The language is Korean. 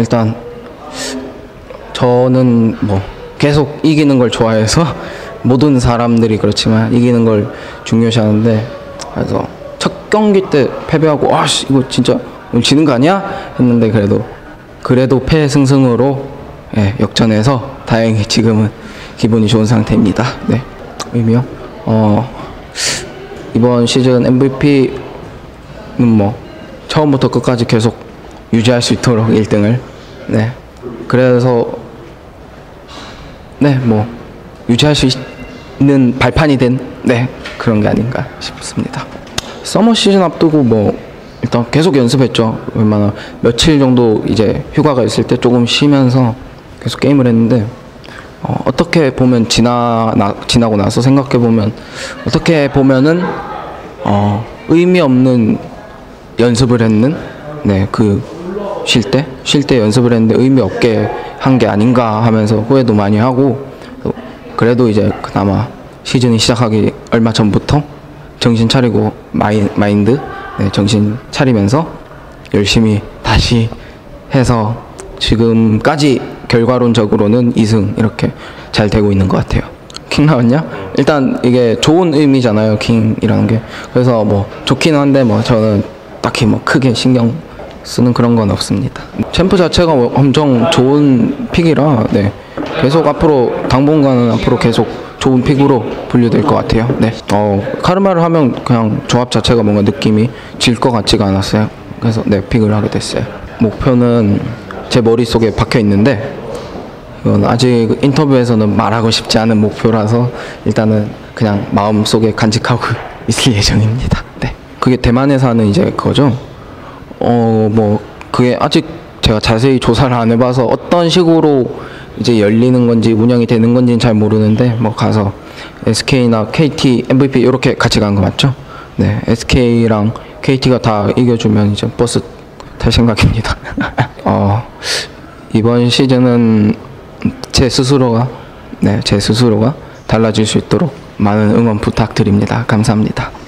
일단 저는 뭐 계속 이기는 걸 좋아해서 모든 사람들이 그렇지만 이기는 걸 중요시하는데, 그래서 첫 경기 때 패배하고 아씨 이거 진짜 오늘 지는 거 아니야? 했는데 그래도 패승승으로 역전해서 다행히 지금은 기분이 좋은 상태입니다. 네, 의미요? 이번 시즌 MVP는 뭐 처음부터 끝까지 계속 유지할 수 있도록 1등을 그래서 뭐 유지할 수 있는 발판이 된 그런 게 아닌가 싶습니다. 서머 시즌 앞두고 뭐 일단 계속 연습했죠. 웬만한 며칠 정도 이제 휴가가 있을 때 조금 쉬면서 계속 게임을 했는데, 어떻게 보면 지나고 나서 생각해 보면 어떻게 보면은 의미 없는 연습을 했는 그 쉴 때 연습을 했는데 의미 없게 한 게 아닌가 하면서 후회도 많이 하고, 그래도 이제 그나마 시즌이 시작하기 얼마 전부터 정신 차리고 마인드 정신 차리면서 열심히 다시 해서 지금까지 결과론적으로는 2승 이렇게 잘 되고 있는 것 같아요. 킹 나왔냐? 일단 이게 좋은 의미잖아요, 킹이라는 게. 그래서 뭐 좋긴 한데 뭐 저는 딱히 뭐 크게 신경 쓰는 그런 건 없습니다. 챔프 자체가 엄청 좋은 픽이라 계속 앞으로 당분간은 계속 좋은 픽으로 분류될 것 같아요. 카르마를 하면 그냥 조합 자체가 뭔가 느낌이 질 것 같지가 않았어요. 그래서 픽을 하게 됐어요. 목표는 제 머릿속에 박혀 있는데 이건 아직 인터뷰에서는 말하고 싶지 않은 목표라서 일단은 그냥 마음속에 간직하고 있을 예정입니다. 그게 대만에서 하는 이제 그거죠. 뭐 그게 아직 제가 자세히 조사를 안 해봐서 어떤 식으로 이제 열리는 건지 운영이 되는 건지는 잘 모르는데, 뭐 가서 SK나 KT MVP 이렇게 같이 간 거 맞죠? SK랑 KT가 다 이겨주면 이제 버스 탈 생각입니다. 이번 시즌은 제 스스로가 달라질 수 있도록 많은 응원 부탁드립니다. 감사합니다.